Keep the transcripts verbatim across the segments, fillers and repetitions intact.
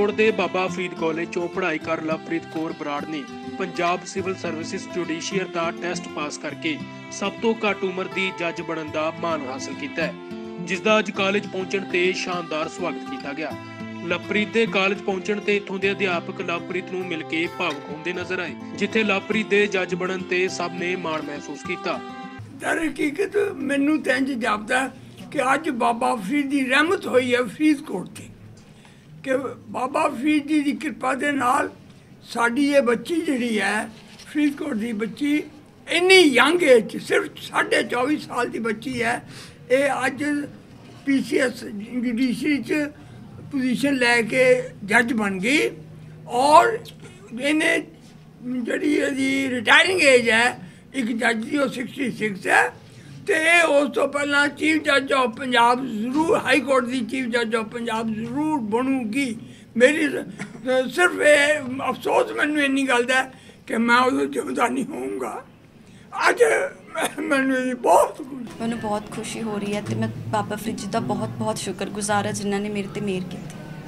फरीदकोट के बाबा फरीद कॉलेज चों पढ़ाई कर लवप्रीत कौर बराड़ ने पंजाब सिविल सर्विसिज जुडिशियर का टेस्ट पास करके सब तो घट उम्र की जज बनने का मान हासिल किया है, जिसका अज कॉलेज पहुंचण ते शानदार स्वागत किया गया। लवप्रीत के कॉलेज पहुंचण ते इत्थों के अध्यापक लवप्रीत नूं मिल के भावुक होंदे नजर आए, जिथे लवप्रीत के जज बनने ते सब ने माण महसूस किया। दर हकीकत मैनूं तां इंज जापदा कि अज बाबा फरीद की रहमत हुई है फरीदकोट ते कि बाबा फरीद जी की कृपा के नाल साडी ये बच्ची जिहड़ी है फरीदकोट की बच्ची इन्नी यंग एज सिर्फ साढ़े चौबी साल की बच्ची है, ये अज पी सी एस जुडिशरी च पोजीशन लैके जज बन गई और इन्हें जी रिटायरिंग एज है एक जज की सिक्सटी सिक्स है तो उस तो पहला चीफ जज ऑफ पंजाब जरूर हाई कोर्ट की चीफ जज ऑफ पंजाब जरूर बनूगी। मेरी सिर्फ ये अफसोस मैनू इन्नी गल है कि मैं उस जिम्मेदार नहीं होऊंगा। अज मैनू बहुत मैनू बहुत खुशी हो रही है तो मैं बाबा फरीद जी का बहुत बहुत शुक्रगुजार है जिन्होंने मेरे ते मेहर की।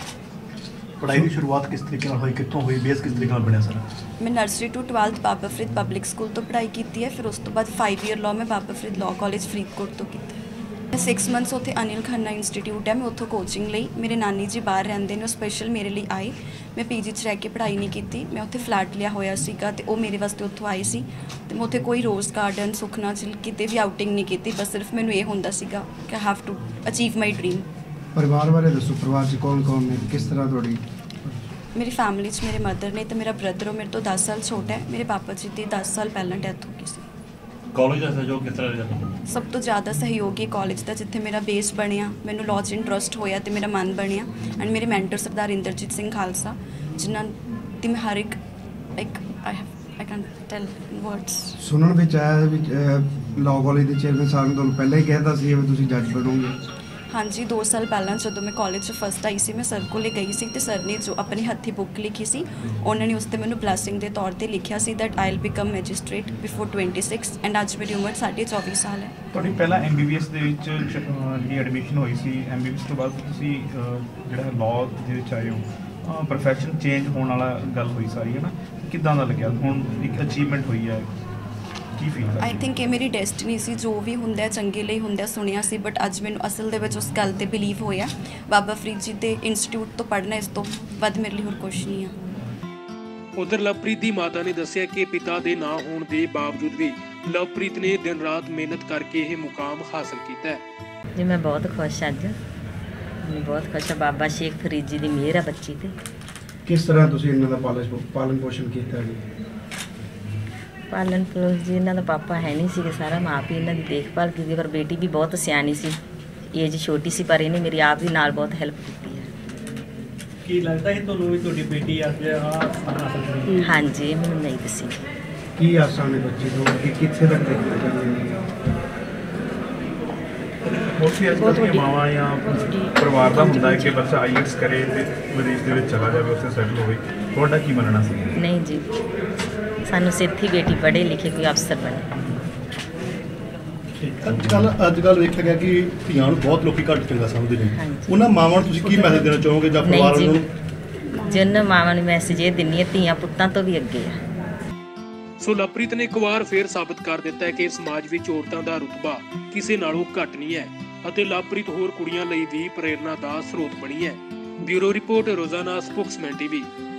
पढ़ाई की शुरुआत किस तरीके हुई, कितों हुई, बेस किस तरीके बनया सर? मैं nursery to twelfth Baba Farid public school तो पढ़ाई की है, फिर उस तो बाद फाइव ईयर लॉ मैं बाबा फरीद लॉ कॉलेज फरीदकोट तो किया। मैं सिक्स मंथ्स उत्थे अनिल खन्ना इंस्टीट्यूट है मैं उत्थों कोचिंग ली। मेरे नानी जी बाहर रहंदे ने, स्पैशल मेरे लिए आए। मैं पी जी च रह के पढ़ाई नहीं की, मैं उत्थे फ्लैट लिया होया सीगा ते वो मेरे वास्ते उत्थों आए सी ते मैं उत्थे कोई रोज़ गार्डन सुखना झील किते भी आउटिंग नहीं की, बस सिर्फ मैनू ये हुंदा सीगा कि I have to achieve my dream. परिवार बारे दसो, परिवार च कौन कौन है, किस तरह थोड़ी? मेरी फैमिली च मेरे मदर ने तो मेरा ब्रदर मेरे तो दस साल छोटा है। मेरे पापा जी की दस साल पहला डैथ हो गई सी। कॉलेज का सहयोग किस तरह? सब तो ज़्यादा सहयोग ही कॉलेज का, जिथे मेरा बेस बनया, मैनू लॉ च इंटरस्ट होया तो मेरा मन बनया एंड मेरे मैंटर सरदार इंद्रजीत सिंह खालसा जिन्हां दी मैं हर एक एक I have I can tell in words. सुनने विच आया भी लॉ कॉलेज के चेयरमैन साहब ने तुहानूं पहले ही कहता सी कि तुसीं जज बनोगे। हाँ जी, दो साल पहला जो मैं कॉलेज फस्ट आई सी मैं सर को गई सी तो सर ने जो अपनी हथी बुक लिखी सी उन्होंने उस पर मैंने ब्लैसिंग के तौर पर लिखा सी that I will become magistrate before twenty six and अज मेरी उम्र साढ़े चौबीस साल है। ਤੁਹਾਡੀ ਪਹਿਲਾਂ ਐਮ ਬੀ ਬੀ ਐਸ ਦੇ ਵਿੱਚ ਜਿਹੜੀ ਐਡਮਿਸ਼ਨ ਹੋਈ ਸੀ, ਐਮ ਬੀ ਬੀ ਐਸ ਤੋਂ ਬਾਅਦ ਤੁਸੀਂ ਜਿਹੜਾ ਲਾਅ ਦੇ ਵਿੱਚ ਆਏ ਹੋ, ਪ੍ਰੋਫੈਸ਼ਨ ਚੇਂਜ ਹੋਣ ਵਾਲਾ ਗੱਲ ਹੋਈ ਸਾਰੀ ਹੈ ਨਾ, ਕਿੱਦਾਂ ਦਾ ਲੱਗਿਆ? ਹੁਣ ਇੱਕ ਅਚੀਵਮੈਂਟ ਹੋਈ ਹੈ, ਕੀ ਫੀਲ ਕਰਦੇ? आई थिंक ये मेरी डेस्टिनी सी, जो भी हुंदा चंगे लिए हुंदा सुनिया सी, बट अज मैनू असल दे विच उस गल ते बिलीव होया। बाबा फरीद जी के इंस्टीट्यूट तो पढ़ना इस तो वध मेरे लिए होर कुछ नहीं है। उधर लवप्रीत की माता ने दस्सिया कि पिता के ना होने के बावजूद भी लवप्रीत ने दिन रात मेहनत करके यह मुकाम हासिल किया है। जी मैं बहुत खुश अज मैं बहुत खुश हाँ। बाबा शेख फरीद जी की मेहर है बच्ची ते। किस तरह तुसीं इन्हां दा पालन पालन पोषण किया जी? पालन पोषण जी इन्हां दा पापा है नहीं सी, सारा माँ भी इन्हां दी देखभाल की, पर बेटी भी बहुत सियाणी सी, एज छोटी सी पर इन्हें मेरी आप भी नाल बहुत हैल्प की है। ਕੀ ਲੱਗਦਾ ਹੈ ਤੁਹਾਨੂੰ ਵੀ ਤੁਹਾਡੀ ਬੇਟੀ ਅੱਜ ਆ ਹਾਸਲ? हाँ जी मैंने नहीं दसी। की आसां ने बच्चे को कि कित्थे तक देखना चाहते हैं? ਮੋਸਟਲੀ ਅੱਜ ਕੱਲ੍ਹ ਦੀਆਂ ਮਾਵਾਂ ਜਾਂ ਪਰਿਵਾਰ ਦਾ ਹੁੰਦਾ ਹੈ ਕਿ ਬੱਚਾ ਆਈ ਐਲਟਸ ਕਰੇ ਅਤੇ ਵਿਦੇਸ਼ ਦੇ ਵਿੱਚ ਚਲਾ ਜਾਵੇ, ਉੱਥੇ ਸੈਟਲ ਹੋਵੇ। ਤੁਹਾਡਾ ਕੀ ਮੰਨਣਾ ਸੀ? नहीं जी, सानू सिर्फ ही बेटी पढ़े लिखे कोई अफसर बने। ਅੱਜ ਕੱਲ੍ਹ ਅੱਜ ਕੱਲ੍ਹ ਵੇਖਿਆ ਗਿਆ ਕਿ ਧੀਆਂ ਨੂੰ ਬਹੁਤ ਲੋਕੀ ਘੱਟ ਚੰਗਾ ਸਮਝਦੇ ਨੇ, ਉਹਨਾਂ ਮਾਵਾਂ ਨੂੰ ਤੁਸੀਂ ਕੀ ਮੈਸੇਜ ਦੇਣਾ ਚਾਹੋਗੇ ਜਾਂ ਪਰਿਵਾਰ ਨੂੰ? जिन मावां नूं मैसेज ये दिंदी है धीआं पुत्तां तो भी अगे है। ਸੋ ਲਵਪ੍ਰੀਤ ਨੇ ਇੱਕ ਵਾਰ ਫੇਰ ਸਾਬਤ ਕਰ ਦਿੱਤਾ ਹੈ ਕਿ ਸਮਾਜ ਵਿੱਚ ਔਰਤਾਂ ਦਾ ਰੁਤਬਾ ਕਿਸੇ ਨਾਲੋਂ ਘੱਟ ਨਹੀਂ ਹੈ ਅਤੇ ਲਵਪ੍ਰੀਤ ਹੋਰ ਕੁੜੀਆਂ ਲਈ ਵੀ ਪ੍ਰੇਰਨਾ ਦਾ ਸਰੋਤ ਬਣੀ ਹੈ। Bureau report Rozana spokesman TV.